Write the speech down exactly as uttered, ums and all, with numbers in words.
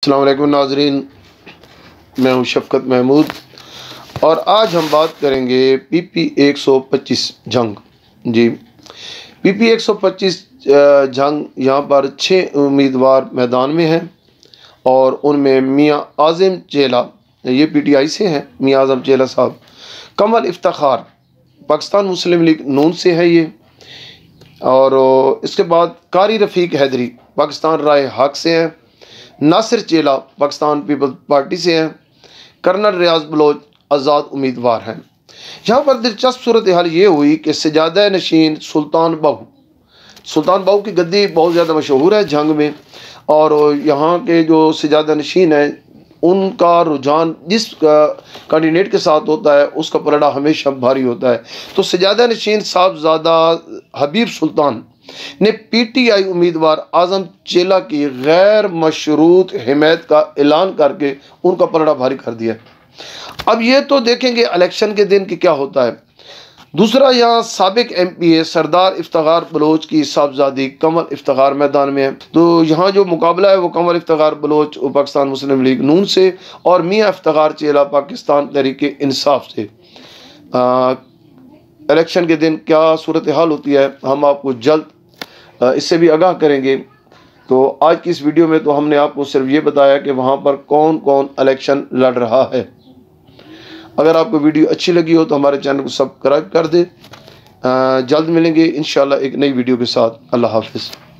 अस्सलाम वालेकुम नाज़रीन, मैं हूं शफ़क़त महमूद और आज हम बात करेंगे पी पी एक सौ पच्चीस जंग। जी, पी पी एक सौ पच्चीस जंग यहाँ पर छः उम्मीदवार मैदान में हैं और उनमें मियाँ आज़म चेला, ये पी टी आई से हैं, मियाँ आज़म चेला साहब, कमल इफ्तिखार पाकिस्तान मुस्लिम लीग नून से है ये, और इसके बाद कारी रफ़ीक हैदरी पाकिस्तान राय हक से हैं, नासिर चेला पाकिस्तान पीपल्स पार्टी से हैं, कर्नल रियाज बलोच आज़ाद उम्मीदवार हैं। यहाँ पर दिलचस्प सूरत हाल ये हुई कि सजादा नशीन सुल्तान बाहू सुल्तान बाहू की गद्दी बहुत ज़्यादा मशहूर है जंग में, और यहाँ के जो सजादा नशीन हैं उनका रुझान जिस कैंडिडेट के साथ होता है उसका पलड़ा हमेशा भारी होता है। तो सजादा नशीन साहबजादा हबीब सुल्तान ने पी टी आई उम्मीदवार आज़म चेला की गैर मशरूत हिमायत का ऐलान करके उनका पलड़ा भारी कर दिया। अब ये तो देखेंगे इलेक्शन के दिन कि क्या होता है। दूसरा, यहाँ साबिक M P A Sardar Iftikhar Baloch की साहबजादी कमल इफ्तिखार मैदान में है। तो यहाँ जो मुकाबला है वो कमल इफ्तिखार बलोच पाकिस्तान मुस्लिम लीग नून से और मियाँ इफ्तिखार चेला पाकिस्तान तहरीक इंसाफ से। इलेक्शन के दिन क्या सूरत हाल होती है हम आपको जल्द इससे भी आगाह करेंगे। तो आज की इस वीडियो में तो हमने आपको सिर्फ ये बताया कि वहाँ पर कौन कौन इलेक्शन लड़ रहा है। अगर आपको वीडियो अच्छी लगी हो तो हमारे चैनल को सब्सक्राइब कर दें। जल्द मिलेंगे इंशाल्लाह एक नई वीडियो के साथ। अल्लाह हाफिज़।